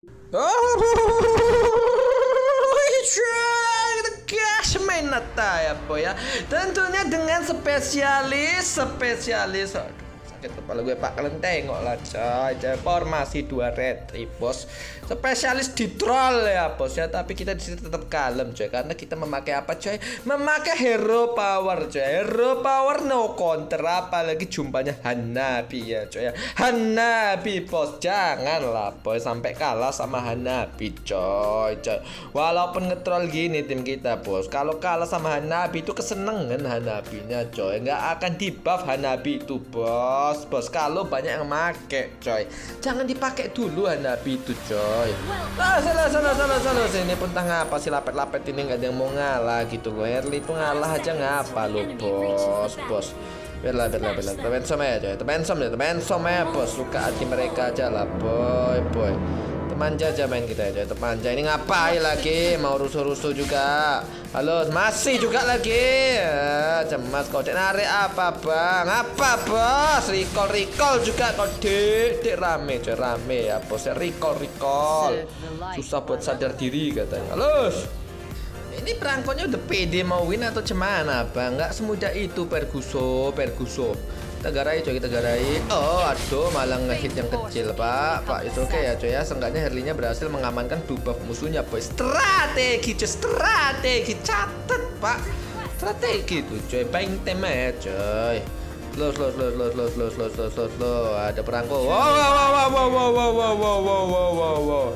Gas Menata ya po ya. Tentunya dengan spesialis. Aduh, sakit kepala gue pak. Kalian tengok lah coy. Formasi 2 retri bos. Spesialis di troll ya bos ya. Tapi kita di sini tetap kalem coy. Karena kita memakai apa coy? Memakai hero power coy. Hero power no counter. Apalagi jumpanya Hanabi ya coy ya. Hanabi bos. Janganlah boy sampai kalah sama Hanabi coy. Walaupun ngetrol gini tim kita bos. Kalau kalah sama Hanabi itu kesenengan Hanabinya coy. Nggak akan di buff Hanabi itu bos. Kalau banyak yang make coy. Jangan dipakai dulu Hanabi itu coy. Salah. Ini pun ngapa sih lapet-lapet ini nggak ada yang mau ngalah gitu loh. Early itu ngalah aja ngapa lo bos. Biarlah. Temensom ya bos. Suka hati mereka aja lah boy. Manja aja main kita aja, manja. Ini ngapain lagi? Mau rusuh-rusuh juga. Halo, masih juga lagi. Cemas kau narik apa bang? Apa bos? Recall juga kau dek rame ya bos. Recall. Susah buat sadar diri katanya. Halo. Ini perangkonya udah pede mau win atau cemana bang? Nggak semudah itu Perguso. Kita garai. Oh aduh malah ngehit yang kecil pak itu oke ya coy ya. Seenggaknya Herlinya berhasil mengamankan buff musuhnya boy. Strategi catet pak. Strategi tuh coy. Bang tem ya coy. Los. Ada perangko. Wow.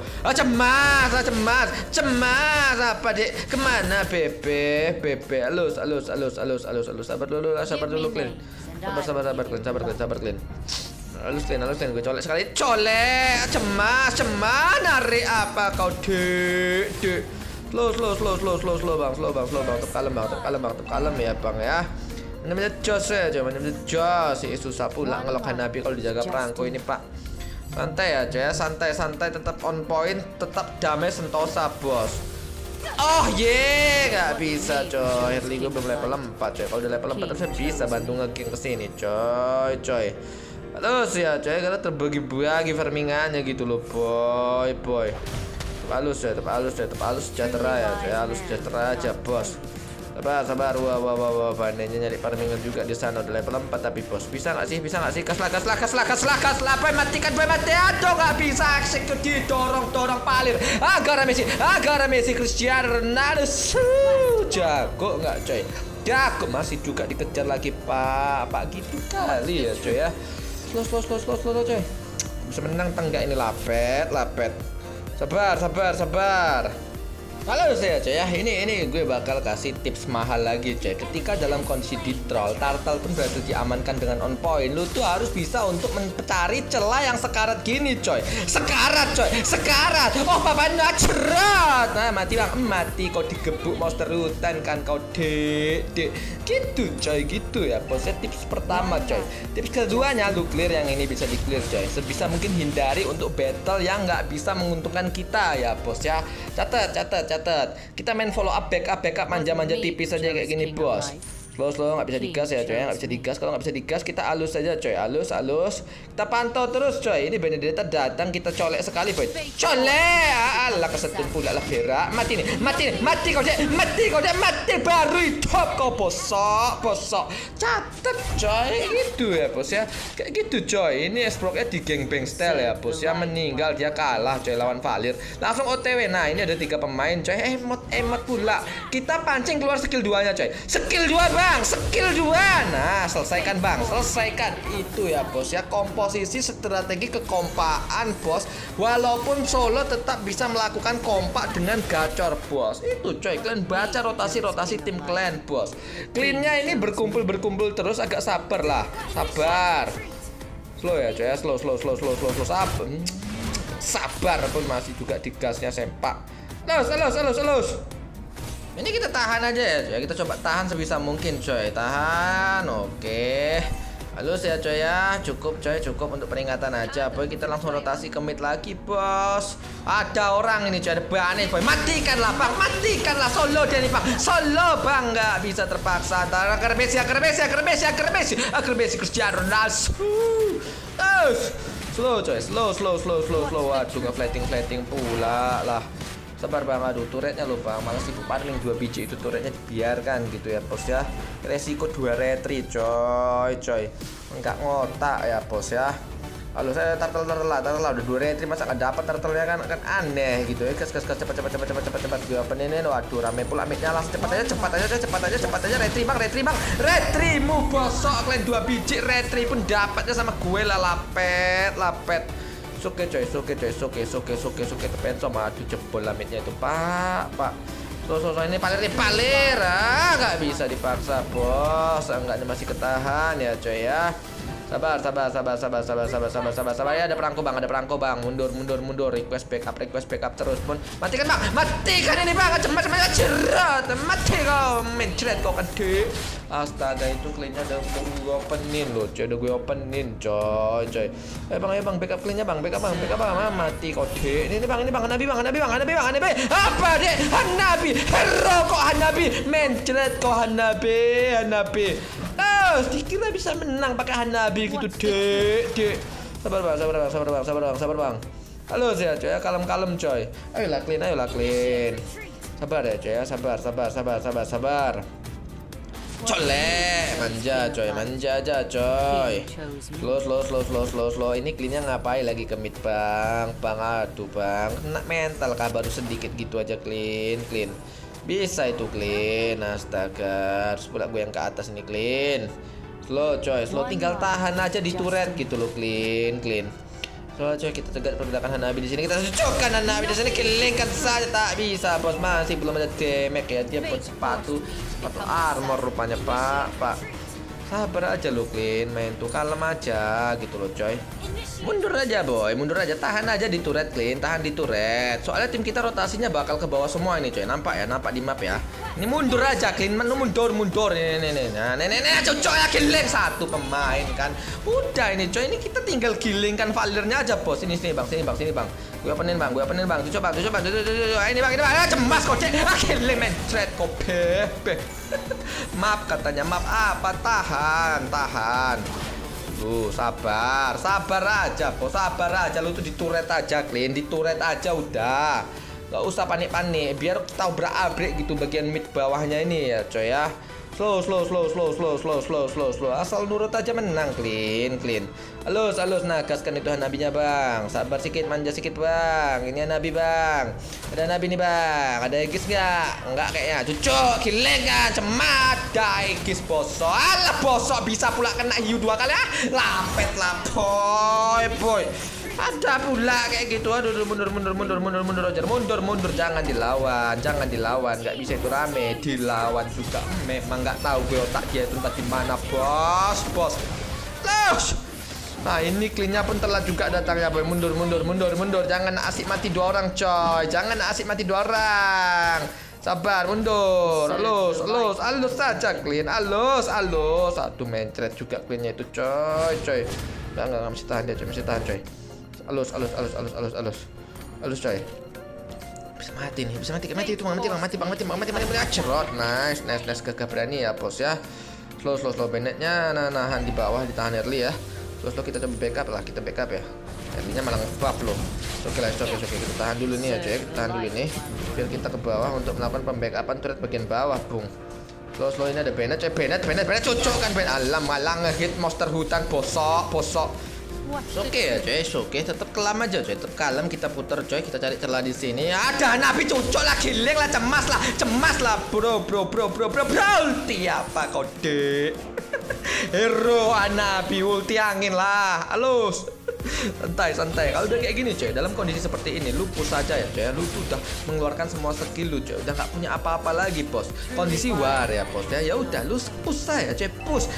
Cemas. Apa dek? Kemana bebe? Alus. Sabar dulu clean. Sabar clean. Halus clean. Gue colek sekali. Cemas. Narik apa kau dek? Slow bang. Tetap kalem ya bang ya. Namanya Jos ya, si susah pula ngelok Hanabi kalau dijaga perangko ini pak. Santai aja ya, santai tetap on point, tetap damai sentosa bos. Oh nggak bisa coy. Early gue belum level 4 coy. Kalau udah level 4 harusnya bisa bantu nge-gank kesini coy. Terus ya coy, karena terbagi-bagi farmingannya gitu loh boy. Tetap halus sejahtera ya coy. Halus sejahtera aja bos. Sabar. Wah, bandenya nyari farmingan juga di sana udah level 4 tapi bos. Bisa nggak sih? Kaslah. Boy matikan. Aduh nggak bisa execute didorong palir. Agar Messi Cristiano Ronaldo. Jago nggak coy? Jago masih juga dikejar lagi pak gitu kali ya coy ya. Slow coy. Bisa menang tenggak ini lapet. Sabar. Halo saya coy ya, ini gue bakal kasih tips mahal lagi coy. Ketika dalam kondisi di troll, turtle pun berhasil diamankan dengan on point. Lu tuh harus bisa untuk mencari celah yang sekarat gini coy. Sekarat. Oh papanya cerat. Nah mati kau digebuk monster hutan kan kau dek. Gitu coy gitu ya. Bosnya tips pertama coy. Tips keduanya lu clear yang ini bisa di clear coy. Sebisa mungkin hindari untuk battle yang nggak bisa menguntungkan kita ya bos ya. Catat. Kita main follow up backup manja tipis aja kayak gini bos. Slow nggak bisa digas ya coy. Kalau nggak bisa digas kita halus saja coy. Halus. Kita pantau terus coy. Ini Benedetta datang kita colek sekali boy. Alah kesetun pula lah berak. Mati kau dek. Mati baru top kau bosok. Catet coy gitu ya bos ya. Kayak gitu coy. Ini Esproknya di gangbang style ya bos ya. Meninggal dia kalah coy lawan Valir. Langsung OTW. Nah ini ada 3 pemain coy. Emot pula. Kita pancing keluar skill 2-nya coy. Skill 2 bang. Skill 2. Nah selesaikan bang. Itu ya bos ya. Komposisi strategi kekompaan bos. Walaupun solo tetap bisa melakukan kompak dengan gacor bos. Itu coy. Kalian baca rotasi tim kalian bos. Cleannya ini berkumpul terus. Agak sabar lah. Slow ya coy. Slow. Sabar pun masih juga digasnya sempak. Halus. Ini kita tahan aja ya coy. Kita coba tahan sebisa mungkin coy. Tahan. Oke. Halus ya coy ya. Cukup untuk peringatan aja boy. Kita langsung rotasi ke mid lagi bos. Ada orang ini coy. Ada Banes boy. Matikanlah solo dia nih bang. Solo bang. Nggak bisa terpaksa. Agar Messi Cristiano Ronaldo. Slow coy, slow. Waduh, nge-flatting pula lah. Sabar bang, aduh turretnya loh bang, malah sibuk paling 2 biji itu turretnya dibiarkan gitu ya bos ya. Resiko 2 retri coy, enggak ngotak ya bos ya. Halo saya turtle udah 2 retri masa nggak dapat turtle-nya kan aneh gitu ya. Gas cepat gue open ini. Waduh rame pula mid-nya, langsung cepat aja retri bang, retrimu bosok kalian 2 biji retri pun dapatnya sama gue lah, lapet. Soke tepen sama aduh jebol lamitnya itu pak. So ini palir nggak bisa dipaksa bos, enggaknya masih ketahan ya coy ya. Sabar ya, ada perangko bang, mundur, request backup terus pun matikan ini bang, cepat jerat mati kau mencret kau kede. Astaga itu cleannya udah gue openin loh coy, coy. Bang backup cleannya bang, mati kode ini bang Hanabi apa deh Hanabi hero kok Hanabi mencret kok Hanabi. Dikira bisa menang pakai Hanabi gitu, dek. Sabar bang. Halo ya coy, kalem coy. Ayolah clean. Sabar ya coy, sabar. Colek, manja aja coy. Slow. Ini cleannya ngapain lagi ke mid bang? Aduh bang, kena mental kah baru sedikit gitu aja clean. Bisa itu clean, astaga. Terus pula gue yang ke atas nih clean. Slow coy, tinggal tahan aja di turret gitu loh clean. Slow coy, kita cegat pergerakan Hanabi di sini. Kita cocokkan Hanabi di sini, killingkan saja tak bisa bos, masih belum ada damage ya. Dia pun sepatu armor rupanya pak. Sabar aja lo clean, main tuh kalem aja gitu loh coy. Mundur aja boy, tahan aja di turret clean, tahan di turret. Soalnya tim kita rotasinya bakal ke bawah semua ini coy, nampak di map ya. Ini mundur aja clean, mundur. Nah, cocok ya killing 1 pemain kan. Udah ini coy, ini kita tinggal killing kan Valernya aja bos. Sini bang. Gue openin bang. Coba. Ini bang. Cemas kok cek. Killing man, thread kok bebek. Map katanya, map apa? Tahan. Lu sabar aja bos, lu tuh di turret aja clean, udah. Gak usah panik-panik, biar tahu berak-abrik gitu bagian mid bawahnya ini ya coy ya. Slow. Asal nurut aja menang clean. Halus. Nah, gaskan itu Hanabinya bang. Sabar sikit, manja sikit bang. Ini Hanabi bang. Ada Hanabi nih bang. Ada Aegis nggak? Nggak kayaknya. Cucuk, killing kan. Cemat. Ada Aegis bosok. Alah bosok bisa pula kena hiu 2 kali ah. Lapet lah boy. Ada pula kayak gitu. Aduh, mundur Roger. Mundur. Jangan dilawan. Nggak bisa itu rame. Dilawan juga. Memang nggak tahu gue otak dia itu entah di mana bos. Los. Nah ini cleannya pun telat juga datangnya boy. Mundur. Jangan asik mati 2 orang coy. Sabar, mundur. Halus saja clean. Halus. Aduh mencret juga cleannya itu coy. Nggak mesti tahan dia coy. Halus coy. Bisa mati itu bang. Cerot. Nice gagah berani ya bos ya. Slow banditnya nahan di bawah, ditahan early ya. Slow kita coba backup ya. Early-nya malah nge-buff loh. Oke, kita tahan dulu nih ya coy. Biar kita ke bawah untuk melakukan pembackupan turret bagian bawah bung. Slow ini ada Bennett coy. Bennett cocok kan Bennett. Malah nge-hit monster hutan bosok. Oke ya coy, tetap kelam aja coy, tetap kalem, kita putar coy, kita cari celah di sini. Ada Hanabi cocok lah, killing lah, cemas lah, bro. Ulti apa kode? Hero Hanabi ulti angin lah, halus. Santai. Kalau udah kayak gini coy, dalam kondisi seperti ini, lu push aja ya coy. Lu tuh udah mengeluarkan semua skill lu coy, udah nggak punya apa-apa lagi bos. Kondisi war ya bos ya. Ya udah lu push aja coy, push.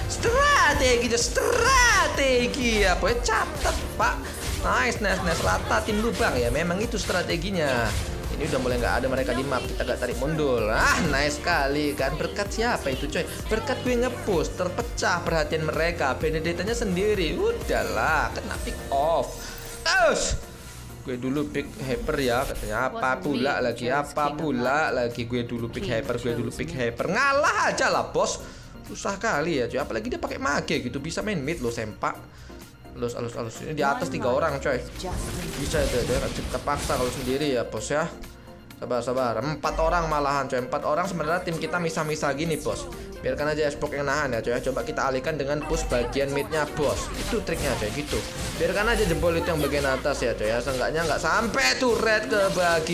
Strategi ya boy, catat pak. Nice. Ratatin lu bang ya. Memang itu strateginya. Ini udah mulai nggak ada mereka di map, kita gak tarik mundur. Nice sekali kan. Berkat siapa itu coy? Berkat gue nge-push, terpecah perhatian mereka. Benedetta-nya sendiri. Udahlah, kena pick off. Terus gue dulu pick hyper ya katanya. Apa pula lagi gue dulu pick hyper. Ngalah aja lah bos. Susah kali ya coy. Apalagi dia pakai mage gitu, bisa main mid lo sempak. Halus. Ini di atas 3 orang coy. Bisa itu ya, kita paksa kalau sendiri ya bos ya. Sabar. 4 orang malahan coy. 4 orang sebenarnya tim kita misah-misah gini bos. Biarkan aja Xbox yang nahan ya coy. Coba kita alihkan dengan push bagian midnya bos. Itu triknya coy gitu. Biarkan aja jempol itu yang bagian atas ya coy ya. Seenggaknya nggak sampai turret ke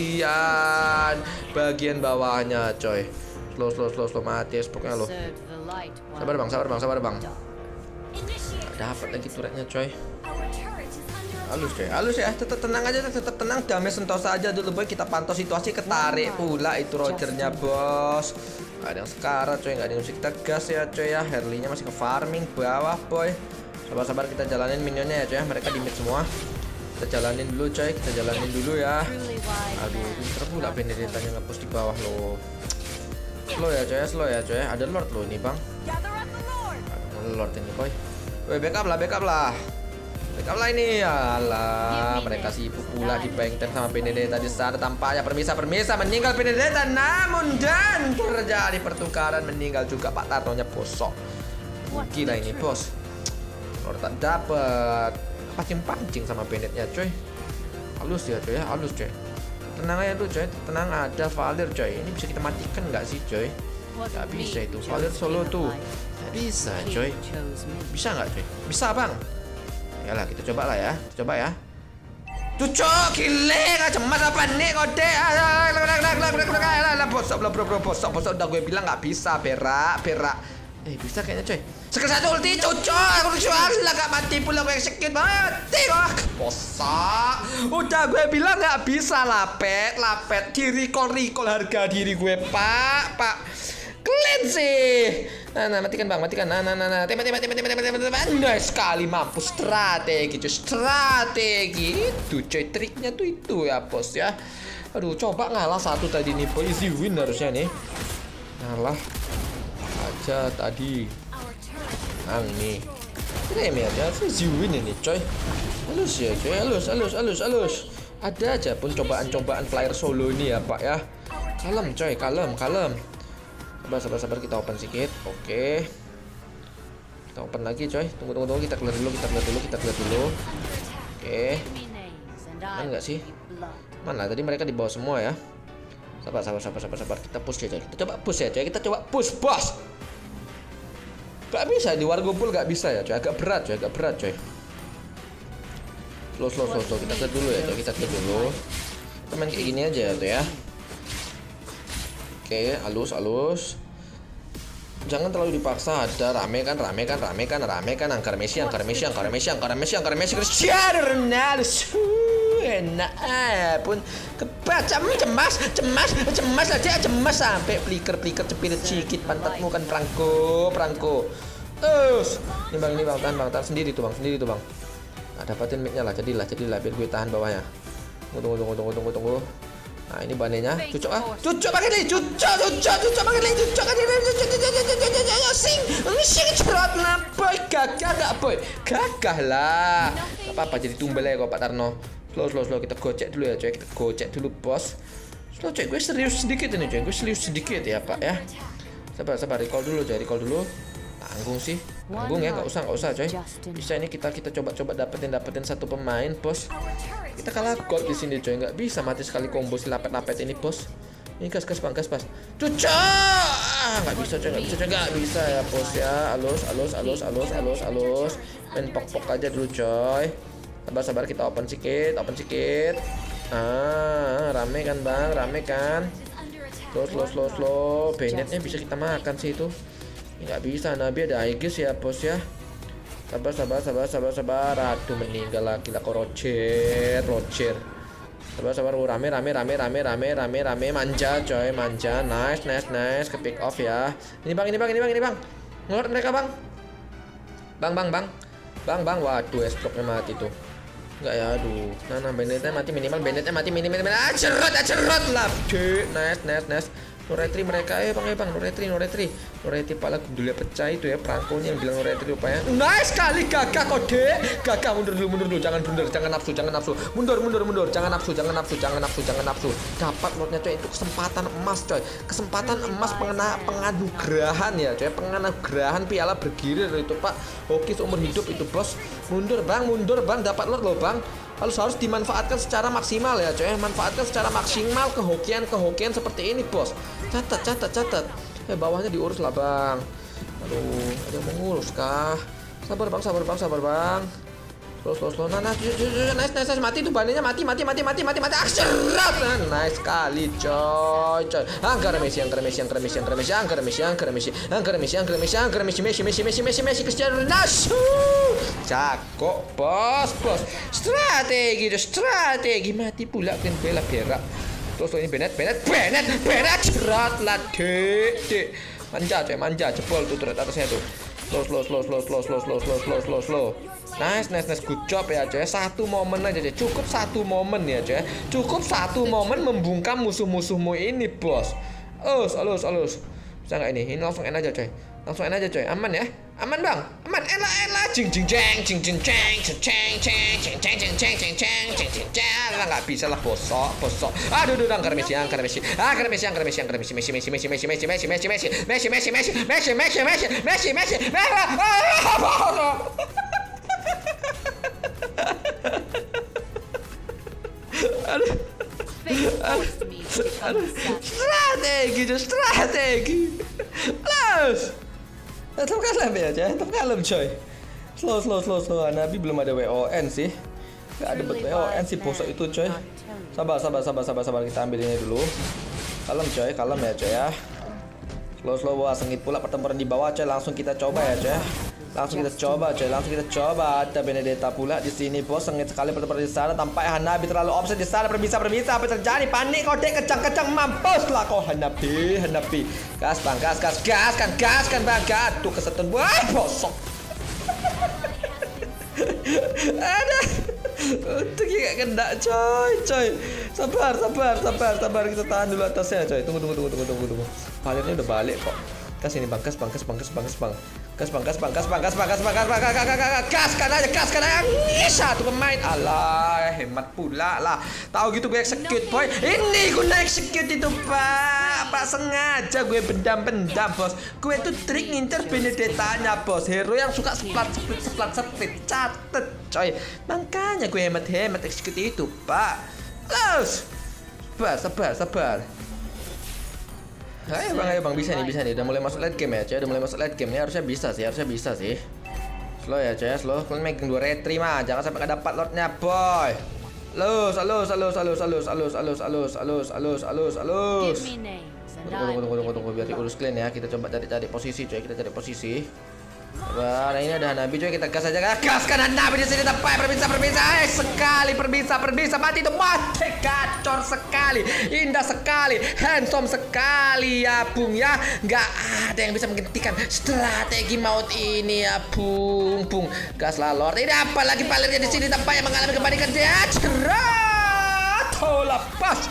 bagian bawahnya coy. Slow mati Xboxnya lo. Sabar bang. Dapat lagi turretnya coy. Halus ya, tetap tenang aja, tetap tenang, damai sentosa aja dulu boy. Kita pantau situasi, ketarik pula itu Rogernya bos. Gak ada yang sekarat coy, gak ada yang mesti kita gas ya coy ya. Harley-nya masih ke farming bawah boy. Sabar kita jalanin minionnya ya coy ya. Mereka di mid semua. Kita jalanin dulu coy, ya. Aduh, pinter pula Benedetta-nya nge-push di bawah lo. Slow ya coy ya. Ada Lord lo ini bang. Aduh, Lord ini boy. Weh, backup lah ini. Alah, mereka sibuk pula di bank time sama Benedetta di sana. Tampaknya permisa meninggal Benedetta, namun dan terjadi pertukaran, meninggal juga Pak Tarnonya bosok. Gila ini bos. Kalau tak dapat pancing sama Benedetta coy. Halus ya coy ya, tenang aja tuh coy, tenang, ada Valir coy. Ini bisa kita matikan nggak sih coy? Nggak bisa itu, Valir solo tuh. Bisa coy. Bisa nggak coy? Bisa bang. Yalah, kita coba lah ya. Cucok, gile, nggak cemas apa nih kode? Bosok, udah gue bilang nggak bisa, berak. Bisa kayaknya coy. Skill 1 ulti, cucok, aku lah gak mati pula, gue sakit banget. Bosok, udah gue bilang nggak bisa, lapet. Di-recall harga diri gue, Pak. Kalian sih. Nah, matikan bang. Nah, tembak. Nice sekali, mampus. Strategi. Itu coy, triknya tuh itu ya bos ya. Aduh, coba ngalah satu tadi nih boy. Easy win harusnya nih. Ngalah aja tadi. Nih. Ini aja easy win ini coy. Halus ya coy, halus. Ada aja pun cobaan flyer solo ini ya pak ya. Kalem coy, kalem. Sabar, kita open sedikit. Oke. Kita open lagi coy. Tunggu. Kita clear dulu. Oke. Mana enggak sih? Mana tadi mereka di bawah semua ya. Sabar. Kita push ya coy. Kita coba push bos. Gak bisa di Wargopool, gak bisa ya coy. Agak berat coy. Slow. Kita clear dulu ya coy. Kita main kayak gini aja tuh ya. Oke, halus. Jangan terlalu dipaksa. Ada rame kan. Angkar Messi. Enak pun kebaca cemas aja sampai flicker cepirit sedikit pantatmu kan Franco. Terus ini bang tahan sendiri tuh bang. Nah, dapatin mic-nya lah, jadilah biar gue tahan bawahnya. Tunggu. Nah, ini banenya. Cucok pakai lagi. Sing cerot nah boy. Gagah lah. Gak apa-apa jadi tumbel ya kok Pak Tarno. Slow. Kita gocek dulu ya coy. Bos. Slow coy, gue serius sedikit ini coy. Ya pak ya. Sabar, recall dulu. Tanggung ya, nggak usah coy. Bisa ini kita coba dapetin satu pemain bos. Kita kalah gold di sini coy, nggak bisa mati sekali combo si lapet ini bos. Ini gas pas. Cucok, nggak bisa ya bos ya. Halus. Main pok aja dulu coy. Sabar kita open sedikit. Rame kan bang, slow. Bennett-nya bisa kita makan sih itu. Nggak bisa, Nabi ada Aegis ya bos ya. Sabar. Aduh, meninggal lagi lah kok Roger. Sabar. Rame. Manja coy. Nice. Ke pick off ya. Ini bang. Ngelot mereka bang. Bang. Waduh, esproknya mati tuh. Enggak ya, aduh. Nah, Benedetta mati minimal. Cerot lah. Nice. No retri mereka, bang, no retri pala gundulnya pecah itu ya, perangkonya yang bilang no retri rupanya. Nice sekali Gagak kode. Gagak mundur dulu, jangan blunder, jangan nafsu. Mundur, jangan nafsu. Dapat lotnya coy, itu kesempatan emas coy. Kesempatan emas penganugerahan ya coy, penganugerahan piala bergilir itu Pak. Oke, seumur hidup itu bos. Mundur bang, dapat lot loh bang. Harus dimanfaatkan secara maksimal ya coy, manfaatkan secara maksimal kehokian seperti ini bos. Catat. Bawahnya diurus lah bang. Aduh, ada yang mengurus kah? Sabar bang. Slow. Nah, nice. Mati tuh bannya, mati. Akserat. Nice sekali coy. Angker Messi. Messi Cristiano Ronaldo. Cakok bos. Strategi mati pula kan bela berak. Terus ini Bennett. Cerat lah dek. Manja jebol tuh turret atasnya tuh. Slow. Nice. Good job ya coy. Satu momen aja coy. Cukup satu momen ya coy. Cukup satu momen membungkam musuh-musuhmu ini bos. Alus. Bisa nggak ini? Ini langsung end aja coy. Aman ya? Aman bang. Aman. Elah. Jing. Nggak bisa lah bosok. Aduh, angker Messi. Strategi. Tetap kalem coy. Slow. Nabi belum ada WON sih. Gak ada WON sih bosok itu coy. Sabar. Kita ambil ini dulu. Kalem ya coy ya. Slow. Wah, sengit pula pertempuran di bawah coy. Langsung kita coba ya coy. Langsung kita coba. Ada Benedetta pula di sini bos. Sengit sekali pertempuran di sana. Tampaknya Hanabi terlalu offset di sana. Perbisa. Apa terjadi? Panik kode kecang. Mampus lah kau Hanabi. Gas bang. Tuh kesetun. Wah, bosok. Ada. Untuk gak kena coy. Sabar. Kita tahan dulu atasnya coy. Tunggu. Valirnya udah balik kok. Gas ini bang. Gas aja. Satu pemain. Alah, hemat pula lah. Tahu gitu gue execute boy. Ini gue execute itu pak sengaja gue bendam bos. Gue tuh trik ngincer Benedettanya bos. Hero yang suka splat. Catet coy. Makanya gue hemat execute itu pak. Terus sabar. Ayo bang, bisa nih. Udah mulai masuk late game ya coy. Ini harusnya bisa sih. Slow ya coy, slow. Kalian megang 2 retri mah. Jangan sampai gak dapat lotnya boy. Alus. Tunggu biar diurus clean ya. Kita coba cari posisi coy. Nah, ini ada Hanabi coy, kita gas aja. Gaskan Hanabi di sini sampai perbisa. Sekali perbisa mati itu mati gacor sekali. Indah sekali, handsome sekali ya bung ya. Nggak ada yang bisa menghentikan strategi maut ini ya bung. Gas lah Lord. Ini apa lagi palirnya di sini tampaknya mengalami kepanikan dia. Cerat. Lepas.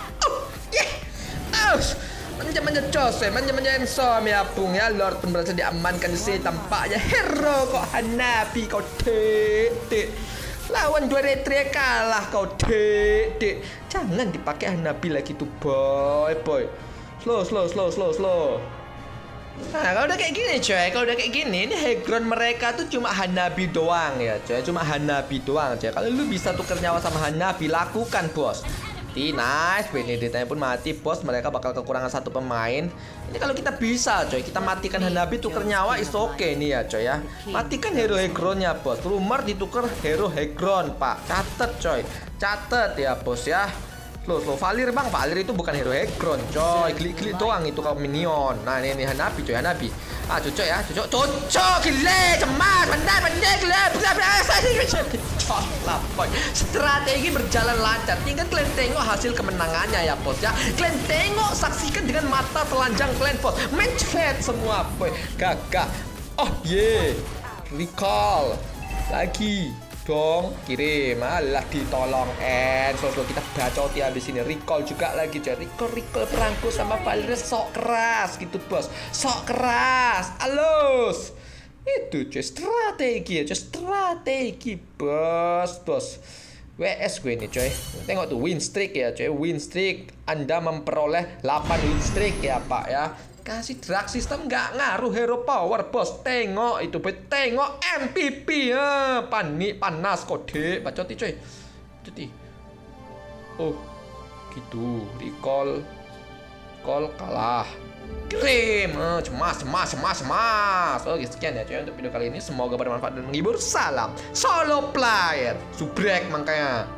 Manja handsome ya bung ya. Lord pun berhasil diamankan di sini. Tampaknya hero kok Hanabi kau dek. Lawan 2 retri kalah kau dek. Jangan dipakai Hanabi lagi tuh boy. Slow. Nah kalau udah kayak gini ini high ground mereka tuh cuma Hanabi doang ya coy. Kalau lu bisa tuker nyawa sama Hanabi, lakukan bos. Nice, Benedettanya pun mati bos. Mereka bakal kekurangan 1 pemain. Ini kalau kita bisa coy, kita matikan Hanabi tuker nyawa is okay nih ya coy ya. Matikan hero Hegronnya bos. Rumor dituker hero Hegron pak. Catet ya bos ya. Slow. Valir bang, Valir itu bukan hero Hegron coy. Klik doang itu kalau minion. Nah ini Hanabi coy, Hanabi. Cocok ya, cocok gile, cemas, pandai gile. Lah boy. Strategi berjalan lancar. Tinggal kalian tengok hasil kemenangannya ya bos ya. Kalian tengok, saksikan dengan mata telanjang kalian bos. Mencret semua boy. Gagak. Oh yeah. Recall. Lagi. dong, kirim. Alah ditolong Solo kita bacoti habis ini. Recall juga lagi coy. Recall perangku sama Valeria sok keras gitu bos. Sok keras. Alus. Itu coy strategi ya, coy strategi bos. WS gue ini coy. Tengok tuh win streak ya coy. Win streak. Anda memperoleh 8 win streak ya Pak ya. Kasih drag system nggak ngaruh hero power bos. Tengok itu boy. Tengok MVP ya. Panik panas kode. Bacoti coy. Bacoti. Oh gitu. Recall kalah. Kirim. Cemas. Oke sekian ya coy untuk video kali ini. Semoga bermanfaat dan menghibur. Salam solo player. Subrek makanya.